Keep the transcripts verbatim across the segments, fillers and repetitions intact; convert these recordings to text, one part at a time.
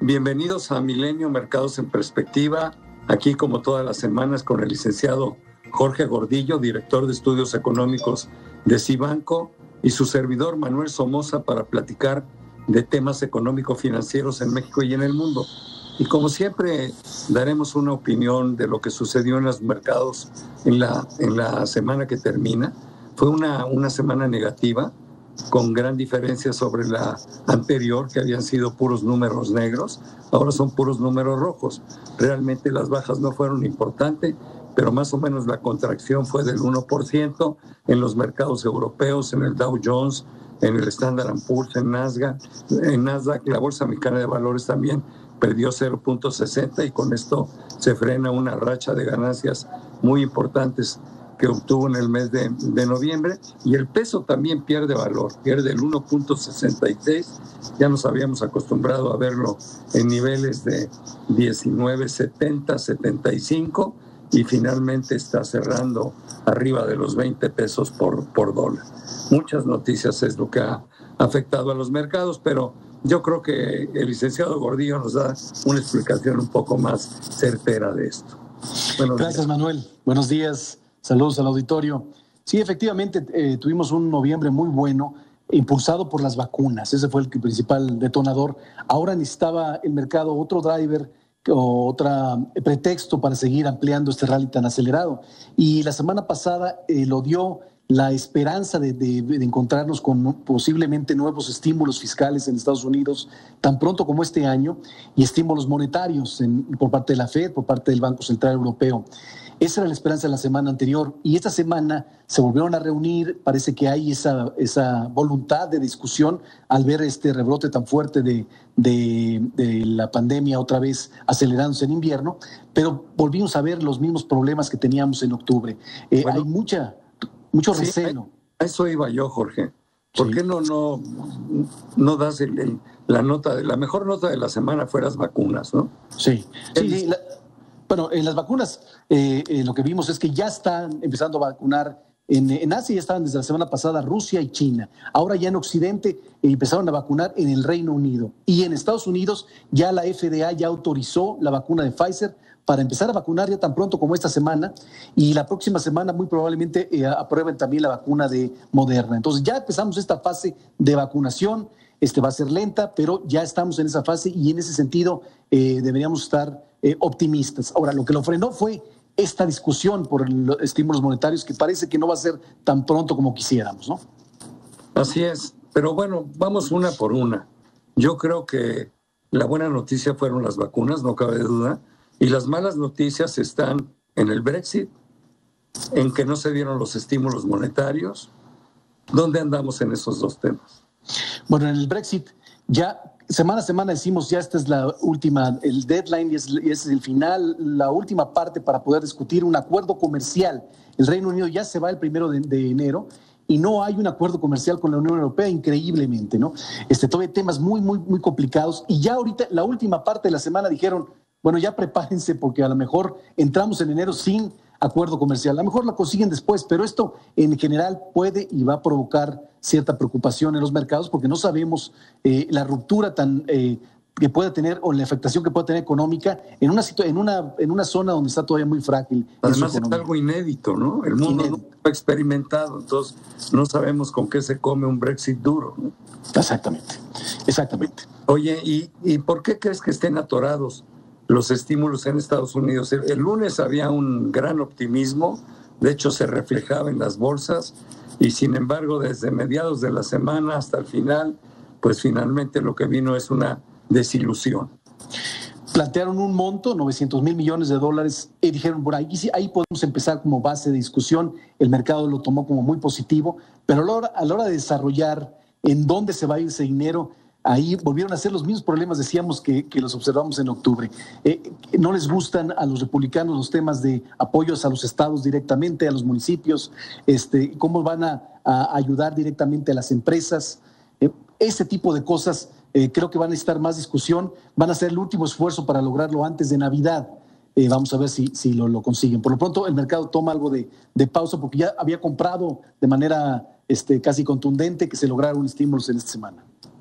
Bienvenidos a Milenio Mercados en Perspectiva, aquí como todas las semanas con el licenciado Jorge Gordillo, director de Estudios Económicos de Cibanco, y su servidor Manuel Somoza para platicar de temas económico-financieros en México y en el mundo. Y como siempre daremos una opinión de lo que sucedió en los mercados en la, en la semana que termina. Fue una, una semana negativa, con gran diferencia sobre la anterior, que habían sido puros números negros. Ahora son puros números rojos. Realmente las bajas no fueron importantes, pero más o menos la contracción fue del uno por ciento en los mercados europeos, en el Dow Jones, en el Standard and Poor's, en Nasdaq, en Nasdaq, la Bolsa Mexicana de Valores también perdió cero punto sesenta y con esto se frena una racha de ganancias muy importantes que obtuvo en el mes de, de noviembre, y el peso también pierde valor, pierde el uno punto sesenta y seis, ya nos habíamos acostumbrado a verlo en niveles de diecinueve setenta, setenta y cinco, y finalmente está cerrando arriba de los veinte pesos por, por dólar. Muchas noticias es lo que ha afectado a los mercados, pero yo creo que el licenciado Gordillo nos da una explicación un poco más certera de esto. Buenos Gracias, días. Manuel. Buenos días. Saludos al auditorio. Sí, efectivamente, eh, tuvimos un noviembre muy bueno, impulsado por las vacunas. Ese fue el principal detonador. Ahora necesitaba el mercado otro driver o otro pretexto para seguir ampliando este rally tan acelerado. Y la semana pasada eh, lo dio la esperanza de, de, de encontrarnos con posiblemente nuevos estímulos fiscales en Estados Unidos tan pronto como este año, y estímulos monetarios en, por parte de la Fed, por parte del Banco Central Europeo. Esa era la esperanza de la semana anterior, y esta semana se volvieron a reunir. Parece que hay esa, esa voluntad de discusión al ver este rebrote tan fuerte de, de, de la pandemia otra vez acelerándose en invierno, pero volvimos a ver los mismos problemas que teníamos en octubre. Eh, bueno, hay mucha, mucho sí, recelo. A eso iba yo, Jorge. ¿Por sí. qué no, no, no das el, el, la nota, de, la mejor nota de la semana fue las vacunas, ¿no? Sí, sí, sí la, Bueno, en las vacunas eh, eh, lo que vimos es que ya están empezando a vacunar. En, en Asia ya estaban desde la semana pasada Rusia y China. Ahora ya en Occidente eh, empezaron a vacunar en el Reino Unido. Y en Estados Unidos ya la F D A ya autorizó la vacuna de Pfizer para empezar a vacunar ya tan pronto como esta semana. Y la próxima semana muy probablemente eh, aprueben también la vacuna de Moderna. Entonces ya empezamos esta fase de vacunación. Este va a ser lenta, pero ya estamos en esa fase, y en ese sentido eh, deberíamos estar eh, optimistas. Ahora, lo que lo frenó fue esta discusión por los estímulos monetarios, que parece que no va a ser tan pronto como quisiéramos, ¿no? Así es, pero bueno, vamos una por una. Yo creo que la buena noticia fueron las vacunas, no cabe duda, y las malas noticias están en el Brexit, en que no se dieron los estímulos monetarios. ¿Dónde andamos en esos dos temas? Bueno, en el Brexit ya semana a semana decimos ya esta es la última, el deadline, y es, es el final, la última parte para poder discutir un acuerdo comercial. El Reino Unido ya se va el primero de, de enero y no hay un acuerdo comercial con la Unión Europea, increíblemente, ¿no? Este, todavía hay temas muy, muy, muy complicados, y ya ahorita, la última parte de la semana dijeron, bueno, ya prepárense porque a lo mejor entramos en enero sin acuerdo comercial. A lo mejor lo consiguen después, pero esto en general puede y va a provocar cierta preocupación en los mercados, porque no sabemos eh, la ruptura tan eh, que pueda tener, o la afectación que pueda tener económica en una, en una, en una zona donde está todavía muy frágil. Además es algo inédito, ¿no? El mundo inédito. No ha experimentado, entonces no sabemos con qué se come un Brexit duro, ¿no? Exactamente, exactamente. Oye, ¿y, y por qué crees que estén atorados los estímulos en Estados Unidos? El, el lunes había un gran optimismo, de hecho se reflejaba en las bolsas, y sin embargo desde mediados de la semana hasta el final, pues finalmente lo que vino es una desilusión. Plantearon un monto, novecientos mil millones de dólares, y dijeron, por ahí, ahí podemos empezar como base de discusión. El mercado lo tomó como muy positivo, pero a la hora, a la hora de desarrollar en dónde se va a ir ese dinero, ahí volvieron a ser los mismos problemas, decíamos, que, que los observamos en octubre. Eh, no les gustan a los republicanos los temas de apoyos a los estados directamente, a los municipios, este, cómo van a, a ayudar directamente a las empresas. Eh, ese tipo de cosas eh, creo que van a necesitar más discusión, van a hacer el último esfuerzo para lograrlo antes de Navidad. Eh, vamos a ver si, si lo, lo consiguen. Por lo pronto el mercado toma algo de, de pausa, porque ya había comprado de manera este, casi contundente que se lograron estímulos en esta semana.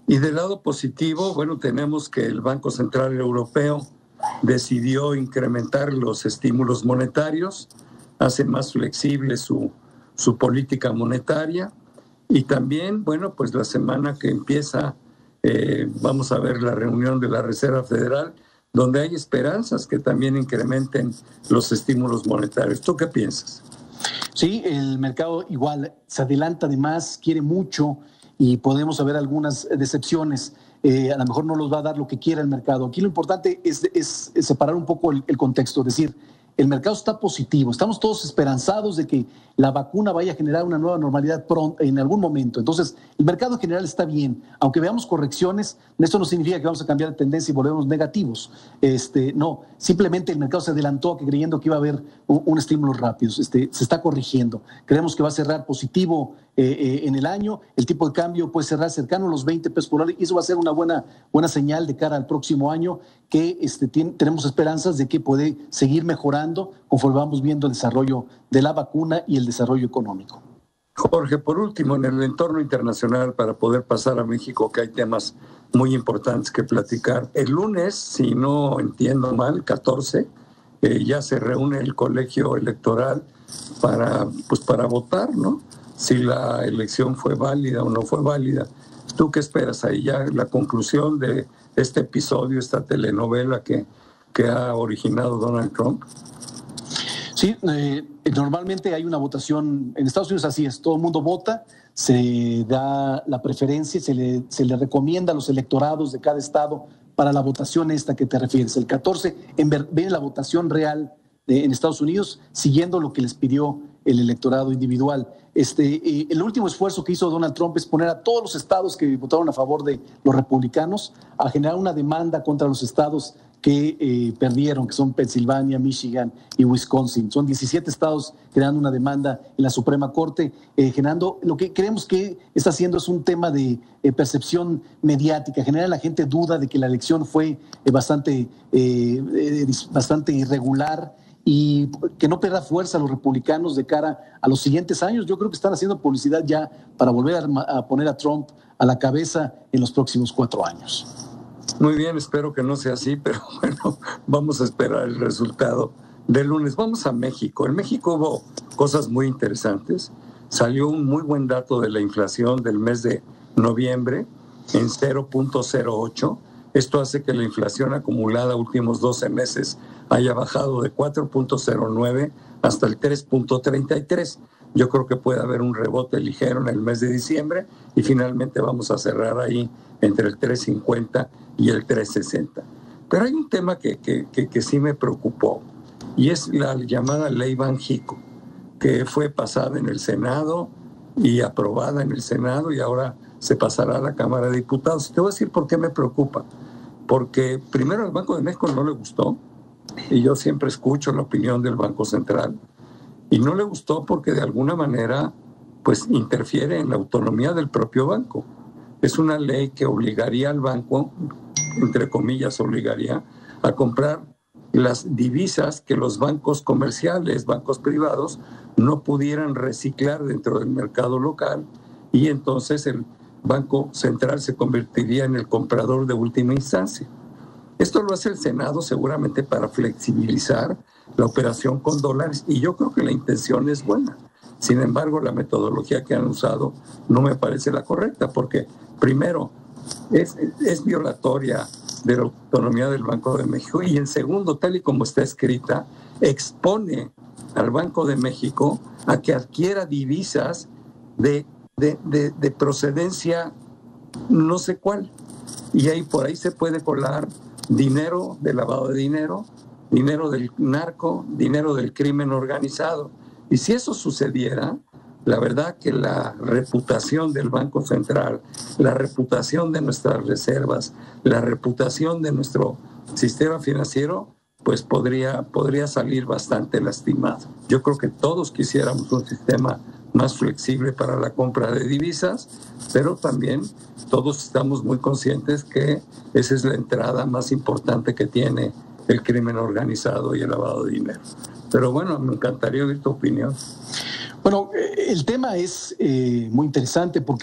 Y del lado positivo, bueno, tenemos que el Banco Central Europeo decidió incrementar los estímulos monetarios, hace más flexible su, su política monetaria. Y también, bueno, pues la semana que empieza, eh, vamos a ver la reunión de la Reserva Federal, donde hay esperanzas que también incrementen los estímulos monetarios. ¿Tú qué piensas? Sí, el mercado igual se adelanta de más, quiere mucho y podemos haber algunas decepciones. Eh, a lo mejor no los va a dar lo que quiera el mercado. Aquí lo importante es, es, es separar un poco el, el contexto, es decir, el mercado está positivo, estamos todos esperanzados de que la vacuna vaya a generar una nueva normalidad pronto, en algún momento. Entonces, el mercado en general está bien. Aunque veamos correcciones, esto no significa que vamos a cambiar de tendencia y volvemos negativos. Este, no, simplemente el mercado se adelantó creyendo que iba a haber un, un estímulo rápido. Este, se está corrigiendo. Creemos que va a cerrar positivo eh, eh, en el año. El tipo de cambio puede cerrar cercano a los veinte pesos por dólar y eso va a ser una buena, buena señal de cara al próximo año que este, tiene, tenemos esperanzas de que puede seguir mejorando conforme vamos viendo el desarrollo de la vacuna y el desarrollo económico. Jorge, por último, en el entorno internacional, para poder pasar a México, que hay temas muy importantes que platicar. El lunes, si no entiendo mal, catorce, eh, ya se reúne el colegio electoral para, pues para votar, ¿no? Si la elección fue válida o no fue válida. ¿Tú qué esperas ahí ya? La conclusión de este episodio, esta telenovela que, que ha originado Donald Trump. Sí, eh, normalmente hay una votación, en Estados Unidos así es, todo el mundo vota, se da la preferencia, se le, se le recomienda a los electorados de cada estado para la votación esta que te refieres. El catorce en ver, viene la votación real de, en Estados Unidos, siguiendo lo que les pidió el electorado individual. Este, eh, el último esfuerzo que hizo Donald Trump es poner a todos los estados que votaron a favor de los republicanos a generar una demanda contra los estados que eh, perdieron, que son Pensilvania, Michigan y Wisconsin. Son diecisiete estados creando una demanda en la Suprema Corte, eh, generando lo que creemos que está haciendo es un tema de eh, percepción mediática, genera a la gente duda de que la elección fue eh, bastante, eh, eh, bastante irregular y que no pierda fuerza a los republicanos de cara a los siguientes años. Yo creo que están haciendo publicidad ya para volver a, a poner a Trump a la cabeza en los próximos cuatro años. Muy bien, espero que no sea así, pero bueno, vamos a esperar el resultado del lunes. Vamos a México. En México hubo cosas muy interesantes. Salió un muy buen dato de la inflación del mes de noviembre en cero punto cero ocho. Esto hace que la inflación acumulada últimos doce meses haya bajado de cuatro punto cero nueve hasta el tres punto treinta y tres. Yo creo que puede haber un rebote ligero en el mes de diciembre y finalmente vamos a cerrar ahí entre el tres cincuenta y el tres sesenta. Pero hay un tema que, que, que, que sí me preocupó y es la llamada Ley Banjico, que fue pasada en el Senado y aprobada en el Senado y ahora se pasará a la Cámara de Diputados. Te voy a decir por qué me preocupa. Porque primero al Banco de México no le gustó y yo siempre escucho la opinión del Banco Central. Y no le gustó porque de alguna manera pues interfiere en la autonomía del propio banco. Es una ley que obligaría al banco, entre comillas obligaría, a comprar las divisas que los bancos comerciales, bancos privados, no pudieran reciclar dentro del mercado local y entonces el Banco Central se convertiría en el comprador de última instancia. Esto lo hace el Senado seguramente para flexibilizar la operación con dólares y yo creo que la intención es buena. Sin embargo, la metodología que han usado no me parece la correcta porque, primero, es, es violatoria de la autonomía del Banco de México y, en segundo, tal y como está escrita, expone al Banco de México a que adquiera divisas de, de, de, de procedencia no sé cuál. Y ahí por ahí se puede colar dinero de lavado de dinero, dinero del narco, dinero del crimen organizado. Y si eso sucediera, la verdad que la reputación del Banco Central, la reputación de nuestras reservas, la reputación de nuestro sistema financiero, pues podría, podría salir bastante lastimado. Yo creo que todos quisiéramos un sistema más flexible para la compra de divisas, pero también todos estamos muy conscientes que esa es la entrada más importante que tiene el crimen organizado y el lavado de dinero. Pero bueno, me encantaría oír tu opinión. Bueno, el tema es eh, muy interesante porque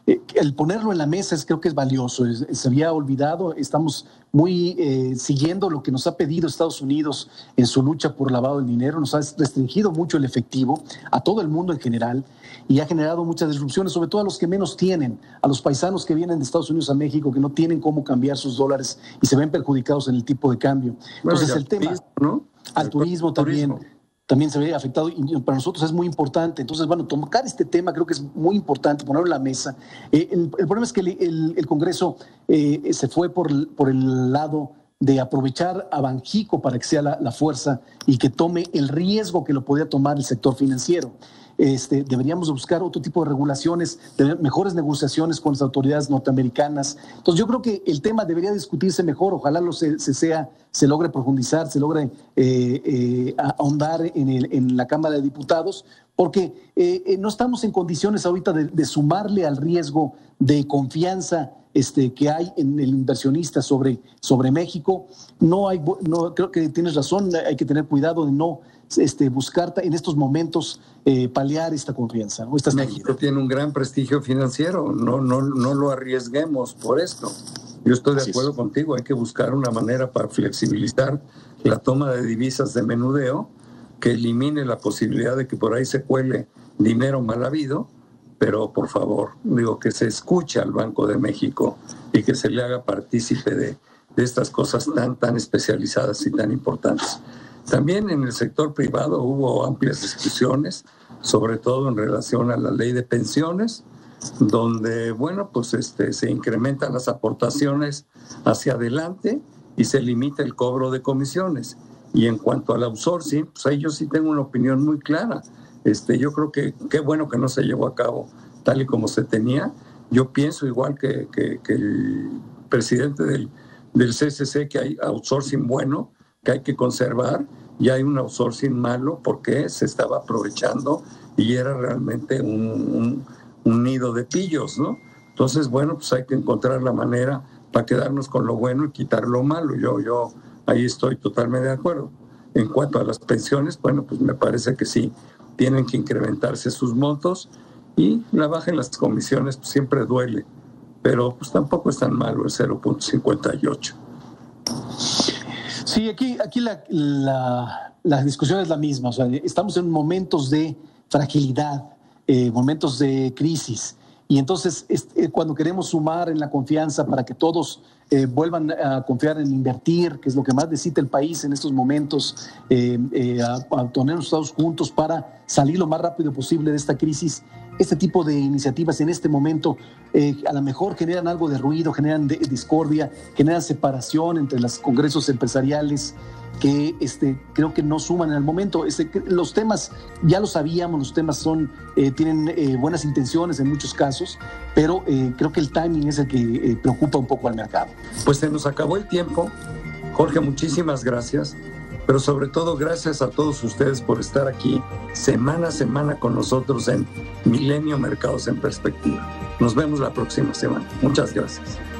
eh, el ponerlo en la mesa es, creo que es valioso. Es, se había olvidado, estamos muy eh, siguiendo lo que nos ha pedido Estados Unidos en su lucha por lavado del dinero, nos ha restringido mucho el efectivo a todo el mundo en general y ha generado muchas disrupciones, sobre todo a los que menos tienen, a los paisanos que vienen de Estados Unidos a México, que no tienen cómo cambiar sus dólares y se ven perjudicados en el tipo de cambio. Bueno, Entonces el tema, turismo, ¿no? al El turismo también, turismo. también se ve afectado y para nosotros es muy importante. Entonces, bueno, tocar este tema creo que es muy importante, ponerlo en la mesa. Eh, el, el problema es que el, el, el Congreso eh, se fue por, por el lado de aprovechar a Banxico para que sea la, la fuerza y que tome el riesgo que lo podía tomar el sector financiero. Este, deberíamos buscar otro tipo de regulaciones, de mejores negociaciones con las autoridades norteamericanas. Entonces yo creo que el tema debería discutirse mejor, ojalá lo se, se, sea, se logre profundizar, se logre eh, eh, ahondar en, el, en la Cámara de Diputados, porque eh, no estamos en condiciones ahorita de, de sumarle al riesgo de confianza este, que hay en el inversionista sobre, sobre México. No hay, no, creo que tienes razón, hay que tener cuidado de no este, buscar en estos momentos eh, paliar esta confianza, ¿no? Esta México tiene un gran prestigio financiero, no, no, no lo arriesguemos por esto. Yo estoy de Así acuerdo es. contigo, hay que buscar una manera para flexibilizar la toma de divisas de menudeo que elimine la posibilidad de que por ahí se cuele dinero mal habido, pero por favor, digo que se escuche al Banco de México y que se le haga partícipe de, de estas cosas tan, tan especializadas y tan importantes. También en el sector privado hubo amplias discusiones, sobre todo en relación a la ley de pensiones, donde, bueno, pues este, se incrementan las aportaciones hacia adelante y se limita el cobro de comisiones. Y en cuanto al outsourcing, pues ahí yo sí tengo una opinión muy clara. Este, yo creo que qué bueno que no se llevó a cabo tal y como se tenía. Yo pienso igual que, que, que el presidente del, del C C C que hay outsourcing bueno, que hay que conservar, y hay un outsourcing malo porque se estaba aprovechando y era realmente un, un, un nido de pillos, ¿no? Entonces, bueno, pues hay que encontrar la manera para quedarnos con lo bueno y quitar lo malo. Yo, yo ahí estoy totalmente de acuerdo. En cuanto a las pensiones, bueno, pues me parece que sí, tienen que incrementarse sus montos y la baja en las comisiones pues siempre duele, pero pues tampoco es tan malo el cero punto cincuenta y ocho. Sí, aquí, aquí la, la, la discusión es la misma. O sea, estamos en momentos de fragilidad, eh, momentos de crisis. Y entonces, este, cuando queremos sumar en la confianza para que todos eh, vuelvan a confiar en invertir, que es lo que más necesita el país en estos momentos, eh, eh, a, a ponernos todos juntos para salir lo más rápido posible de esta crisis, este tipo de iniciativas en este momento eh, a lo mejor generan algo de ruido, generan de, discordia, generan separación entre los congresos empresariales que este, creo que no suman en el momento. Este, los temas ya lo sabíamos, los temas son, eh, tienen eh, buenas intenciones en muchos casos, pero eh, creo que el timing es el que eh, preocupa un poco al mercado. Pues se nos acabó el tiempo. Jorge, muchísimas gracias, pero sobre todo gracias a todos ustedes por estar aquí semana a semana con nosotros en Milenio Mercados en Perspectiva. Nos vemos la próxima semana. Muchas gracias.